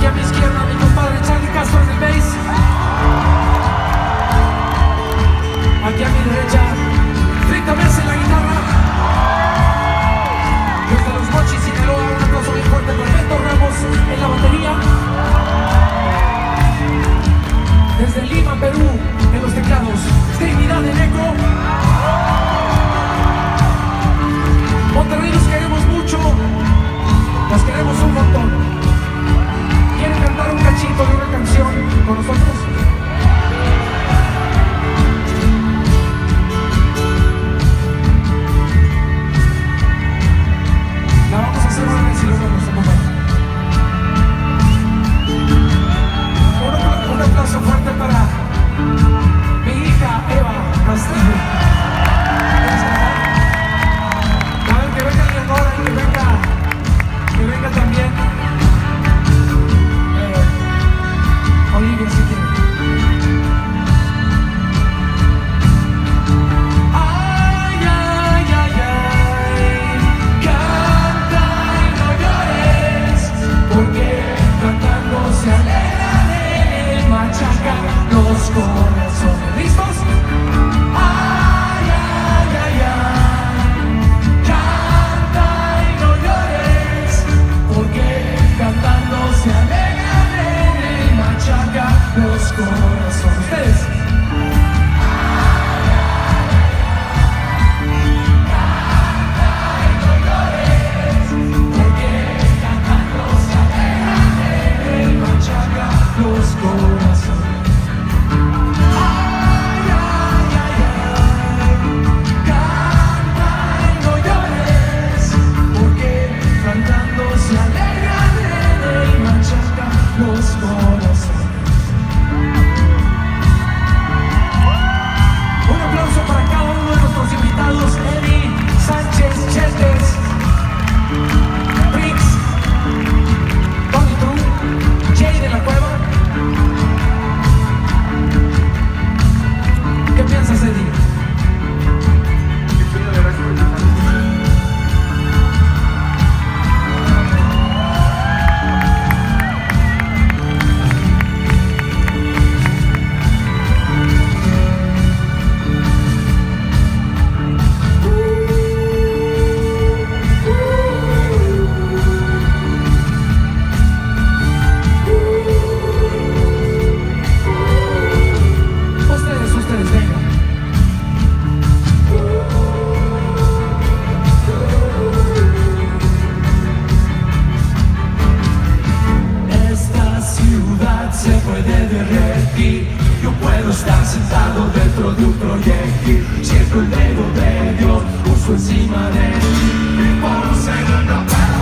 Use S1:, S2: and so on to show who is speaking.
S1: a mi izquierda, mi compadre Charlie Castro en el bass. Aquí a mi derecha, Rita Mesa en la guitarra. Desde Los Mochis, Sinaloa, un aplauso bien fuerte para Beto Ramos en la batería. Desde Lima, Perú, en los teclados, Trinidad en eco. Monterrey, los queremos mucho, los queremos un montón. ¿Quieren cantar un cachito de una canción con nosotros? La vamos a hacer una vez y luego nos acompaña. Un aplauso fuerte para mi hija Eva Castillo. A ver, que venga Leonora y que venga también Olivia, si quiere. Ay, ay, ay, ay, canta y no llores, porque cantando se alegra de él, machaca los corazones. ¿Listos? Ay, ay, ay, ay, canta y no llores, porque cantando se alegra de él, machaca los corazones. Ustedes. Los corazones. Ay, ay, ay, ay, canta y no llores, porque cantando se alegra de él, machaca los corazones. Un aplauso para cada uno de nuestros invitados: Eddie Sánchez Chetes, Brix, Tony True, Jay de la Cueva. ¿Qué piensas, Eddie? Ustedes vengan. Esta ciudad se puede derretir. Yo puedo estar sentado dentro de un proyectil. Siento el dedo de Dios, puso encima de mí. Por un segundo.